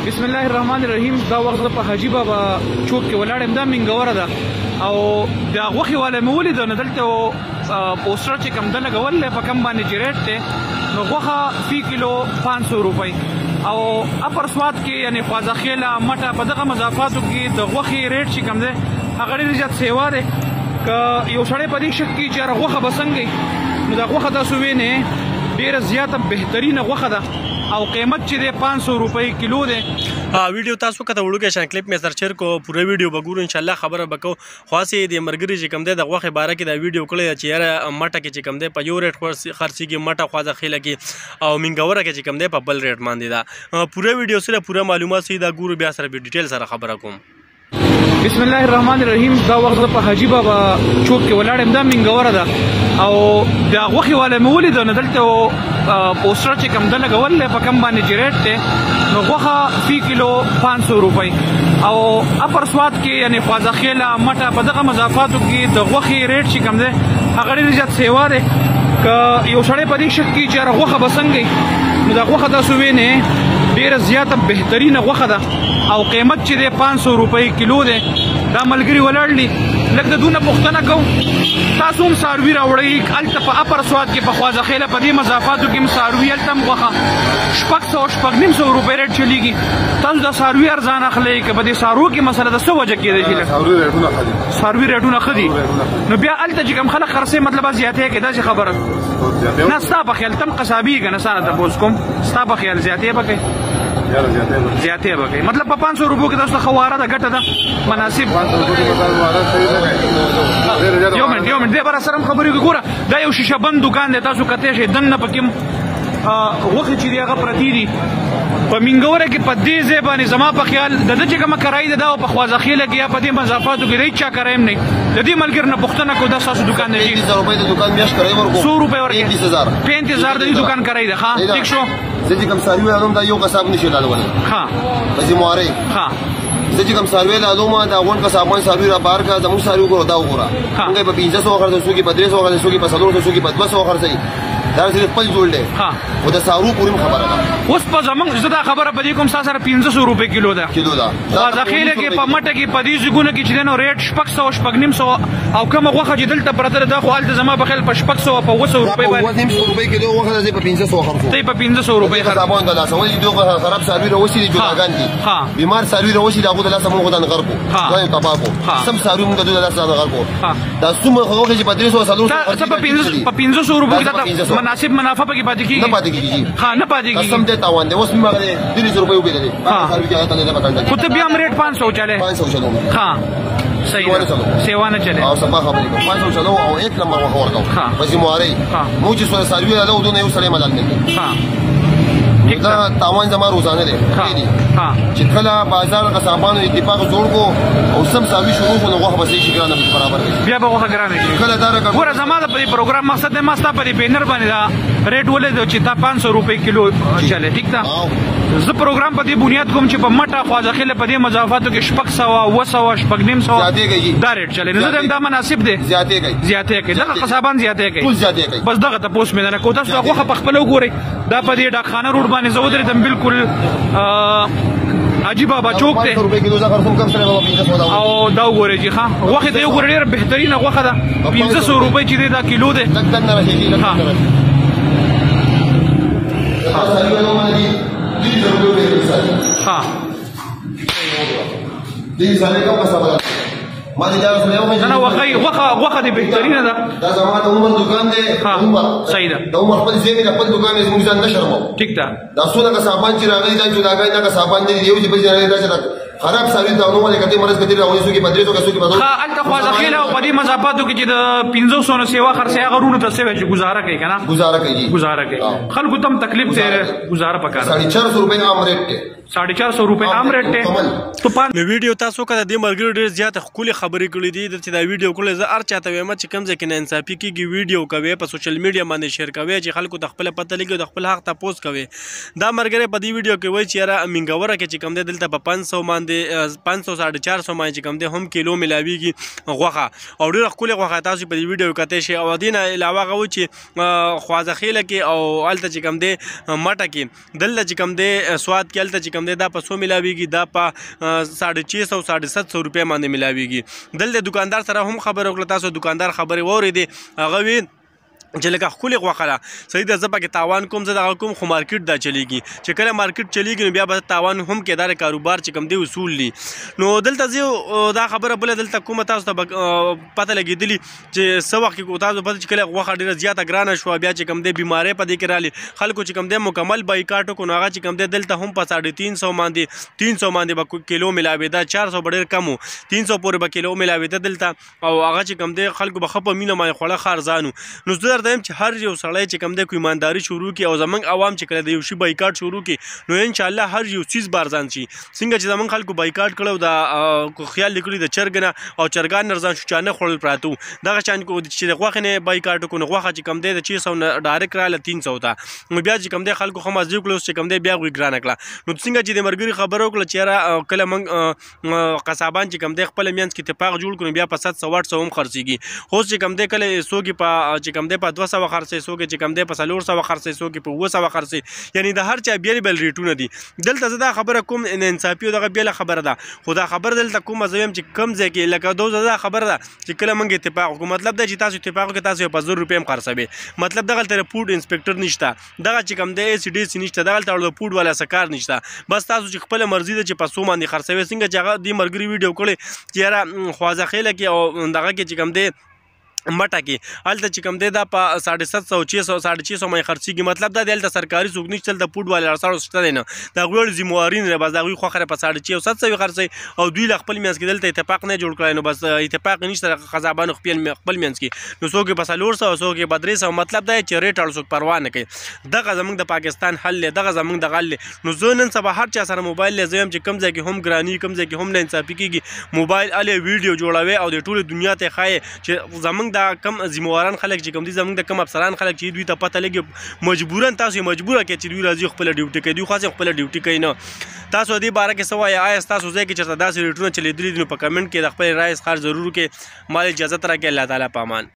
بسم الله الرحمن الرحیم. دا وخت په حاجی بابا چوک کې ولاړم، دا منګوره ده او دا غوښې والا مې ولیده نو دلته پوسټر چې کوم ده لګول دی په کم باندې چې ریټ دی نو غوښه فی کیلو 500 روپۍ او اپر سواد کې یعنی خوازخیله مټه په دغه مضافاتو کې د غوښې ریټ چې کوم دی هغه ډېر زیات سیوا دی. که یو سړی په دې شک کې چې غوښه به څنګه وي نو دا غوښه تاسو وینئ ډېره زیاته بهترینه غوښه ده او قیمت چې دی 500 روپۍ کیلو دی. ویډیو تاسو کته وړو کې شان کلیپ مې سرچر کو پوره ویډیو بګورو ان شاء الله خبره بکو خاصه د مرګري چې کم دی د غوښه باره کې دا ویډیو کړی چې یاره مټه کې چې کم دی په یو ریټ خرڅي کې مټه خوازه خېله کې او منګوره کې چې کم دی په بل ریټ باندې دا پوره ویډیو سره پوره معلومات سي دا ګورو بیا سره ډیټیل سره خبره کوم. بسم الله الرحمن الرحیم. دا وخت په حاجی بابا چوک کې ولاړم، دا منګوره ده او دا غوښې والا مې ولیده نو دلته پوسټر چې کوم ده لګول دی په کم باندې چې ریټ دی نو غوښه فی کیلو 500 روپۍ او اپر سواد کې یعنی خوازخیله مټه په دغه مضافاتو کې د غوښې ریټ چې کوم دی هغه ډېر زیات سیوا دی. که یو سړی په دې شک کې چې غوښه به څنګه وي نو دا غوښه تاسو وینئ ډېره زیاته بهترینه غوښه ده او قیمت چې دی 500 روپۍ کیلو دی. دا ملګري ولاړ دي لږ د دونه پوښتنه کوم تاسو هم څاروي راوړئ هلته په اپر سواد کې په خوازخیله په دې مضافاتو کې هم څاروي هلته هم غوښه 600-650 روپۍ ریټ چلیږي. تاسو دا څاروي ارزان اخلئ که په دې څاروو کې مسله د څه وجه کېدی شي څاروي ریټونه ښه دي نو بیا هلته چې کوم خلک خرڅوي مطلب زیاتې کوي داسې خبره نه ستا په خیال تم قصابي که نه سانه تپوس کوم ستا په خیال زیاتې به کوي زیاتې به کوي مطلب په 500 روپو کې تاسو ته ښه واره ده ګټه ده مناسب. یو منټ دې بره سره هم خبرې وکړو. ګوره دا یو شیشه بند دکان دی تاسو کتی شئ دننه پکې غوښې چې دي هغه پرتې دي په منګوره کې په دې ځای باندې زما په خیال د ده چې کومه کرایه ده دا په خوازخیله کې یا په دې مضافاتو کې د هېڅ چا کرایه هم نه د دې ملګري نه پوښتنه کوو دا ستاسو دکان دی 100 روپۍ ورکوي 35000 د دې دکان کرایه ده. ښه ټیک شو. زه چې کوم څاروي رالم دا یو قصاب نشي رالولی ښه په ذموارۍ زه چې کوم څاروي رالوم دا غونډ قصابان څاروي را بهر کړه زموږ څاروي وګوره دا وګوره موږ یې په 1500 خرڅوو څوک یې په 300 خرڅوي څوک یې په 400 څوک یې په 200 خرڅوي دا صرف خپل جوړ دی خو د څاروو پورې هم خبره ده. اوس په زموږ زه دا خبره په دې کوم ستا سره 500 روپۍ کیلو ده خوازخیله کې په مټه کې په دې ځایونو کې چې دی نو ریټ 600-650 او کومه غوښه چې دلته پرته ده دا خو هلته زما په خیال په 600 په 200 روپۍ باندې 200 روپۍ کیلو غوښه ده په 500 خرڅوو ته یې په 500 روپۍ خرڅوو د لاسه ولې دوه خراب څاروي راوشي دي جوړاګان دي بیمار څاروي راوشي د هغو د لاسه موږ ودان غر کړو دا یې تباه کړو سم څاروي موږ د دوی د لاسه غر کړو دا څومره غوښه چې په 300 په 500 روپۍ کې مناسب منافع پکې پاتې کېږي نه پاتې کېږي نه پاتې کېږي قسم دې تاوان دی اوس مې هغه 300 روپۍ وګورئ څاروي کې هغه ته نه پکړل خو ته بیا هم ریټ 500 چلے 500 چلو ها صحیح سیوا نه چلے او سبا خبرې کوم 500 چلو او 1 نمبر غوښه ورکاو په ذموارۍ موږ چې څاروي راځو دونه یو سړی مدد نه ها دا تاوان زما روزانه دی چې کله بازار قصابانو اتفاق جوړ کو او سم څاروي شروع کو نو غوښه به شي ګرانه برابر بیا به غوښه ګرانه شي کله دا ګوره زما د پروګرام مقصد دی ما ستا په دې بینر باندې دا ریټ ولیدو چې دا 500 روپۍ کیلو چلے ټیک ده. زه پروګرام په دې بنیاد کوم چې په مټه خوازخیله په دې مضافاتو کې 600-900 دا ریټ چلے نو زه دا مناسب دی زیاتې کوي دغه قصابان زیاتې کوي بس دغه تپوس مې نه کوو تاسو غوښه په خپله وګورئ دا په دې ډاکخانه روډ باندې زه ودرېدم بالکل حاجی بابا چوک دی او دا وګورئ چې ښه غوښې ته یې وګورئ ډېره بهترینه غوښه ده 500 روپۍ چې دی دا کیلو دی نه غوښه دې بهترینه ده دا زما د عمر دکان دی صحیح ده د عمر خپل ځای مې خپل دکان یې زموږ ځان نه شرمو ټیک ده دا څونه قصابان چې راغلي دا جوړاګان دا قصابان دي یو چې بل ځای راغلي دا چې خراب څاروي ته نو ولې کته مرز کتي راوځي څوک په 300 څوک په 200 الته خوازخیله او په دې مضافاتو کې چې د 500 نه سیوا خرڅه هغه رونو ته سیوا چې گزاره کوي کنه گزاره کوي خلکو تم تکلیف ته گزاره پکاره 450 روپے عام ریټ ته 450 روپے عام ریټ ته تو نو ویډیو تاسو کده د ملګرو ډیر زیات خولي خبرې کړې دي چې دا ویډیو کولې زه ار چاته وایم چې کم ځکه نه انصافي کیږي ویډیو کوي په سوشل میډیا باندې شیر کوي چې خلکو د خپل پته لګي د خپل حق ته پوسټ کوي دا مرګره په دې ویډیو کې وایي چې را منګوره کې چې کم دی دلته په 500 باندې 500-400 باندې کم دی هم کیلو ملاويږي غوښه او ډیر خولي غوښه تاسو په دې ویډیو کې شي او دینه علاوه غو چې خوازخیله کې او الته چې کم دی مټه کې دلته چې کم دی سواد کې الته چې کم کوم دی دا په 100 ملاویږي، دا په 650 750 روپۍ باندې ملاویږي. دلته دکاندار سره هم خبره وکړه، تاسو دکاندار خبرې واورېدې، هغه وی چې لکه ښکلې غوښه ده صحیح ده، زه پکې تاوان کوم، زه دغه کوم، خو مارکیټ دا چلیږي چې کله مارکیټ چلیږي نو بیا به تاوان هم کېدار کاروبار چې کوم دی اصول دي. نو دلته زه دا خبره بله دلته کومه تاسو ته پته لګېدلي چې څه وخت کې تاسو پته چې کله غوښه ډېره زیاته ګرانه شوه، بیا چې کوم دی بیمارۍ په دې کې رالې، خلکو چې کوم دی مکمل بایکاټ وکړو نو هغه چې کوم دی دلته هم په 350 باندې 300 باندې به کیلو ملاوېده، 400 به ډېر کم و، 300 پورې به کیلو ملاوېده دلته، او هغه چې کوم دی خلکو به ښه په مینه باندې خوړه ښه ارزان و. نو زه درته وایم چې هر یو سړی چې کوم دی کو ایمانداري شروع کړي او زمونږ عوام چې کله د یو شي بایکاټ شروع کړي نو انشاءالله هر یو څیز به ارزان شي. څنګه چې زمونږ خلکو بایکاټ کړی او د خیال یې کړي د چرګ نه او چرګان نه ارزان شو، چا نه خوړل پراته وو، دغه شان چې د غوښې نه بایکاټ وکړو نو غوښه چې کوم دی د 600 نه ډایرکټ راغله 300 ته، نو بیا چې کوم دی خلکو ښه مزې وکړه، اوس چې کوم دی بیا هغوی ګرانه کړه. نو څنګه چې د ملګري خبره وکړه چې یاره کله موږ قصابان چې کوم دی خپله منځ کې اتفاق جوړ کړو بیا په 700 800 هم خرڅېږي. اوس چې کوم دی کله څوک یې په چې کوم دی په 200 خرڅوي، څوک یې چې کوم دی په 400 خرڅوي، څوک یې په 700 خرڅوي، یعنی د هر چا بیل بیل ریټونه دي. دلته زه دا خبره کوم انصافي او دغه بیله خبره ده، خو دا خبره دلته کومه زه وایم چې کم ځای کې لکه دوزه دا خبره ده چې کله موږ اتفاق وکړو، مطلب دا چې تاسو اتفاق وکړئ تاسو په 1000 روپۍ هم خرڅوئ، مطلب دغلته پوډ انسپکټر نشته، دغه چې کوم دی ACDC نشته، دغلته د پوډ والا څه کار نشته، بس تاسو چې خپله مرضي ده چې په 100 باندې خرڅوئ. څنګه چې هغه دې ملګري ویډیو کړی چې یاره خوازه خیله کې او دغه کې چې کوم دی مټه کې هلته چې کوم دی دا په 750 600 650 باندې خرڅېږي، مطلب دا دی هلته سرکاري څوک نشته، هلته پوډ والے اړساړو شته دی نه، د هغوی ذمواري نه ده، بس د هغوی خوښه په 650 700 خرڅوي او دوی له خپل منځ کې دلته اتفاق نه جوړ کړی، نو بس اتفاق یې نشته قصابانو خپل منځ کې، نو څوک یې په 400 څوک یې په 300، مطلب دا چې ریټ اړ څوک پروا نه کوي. دغه زموږ د پاکستان حل دی، دغه زموږ دغه حل دی. نو زه نن سبا هر چا سره موبایل دی، زه وایم چې کوم ځای کې هم ګراني، کوم ځای کې هم نه انصافي کېږي، موبایل الې ویډیو جوړوي او د ټولې دنیا ته ښایي چې زموږ دا کم واران خلک چې کوم دي زموږ د کم افسران خلک چې دوی ته پته لګي مجبورا تاسو یې مجبوره کړئ چې دوی راځي خپله ډیوټي کوي، دوی خاص خپله ډیوټي کوي نه. تاسو دې باره کې څه وایئ؟ آیا ستاسو ځای کې چېرته داسې ریټونه چلېدلي دي؟ نو په کمنټ کې د خپلې رایې اظهار ضرور وکړئ. مال اجازت راکړئ. الله تعالی په امان.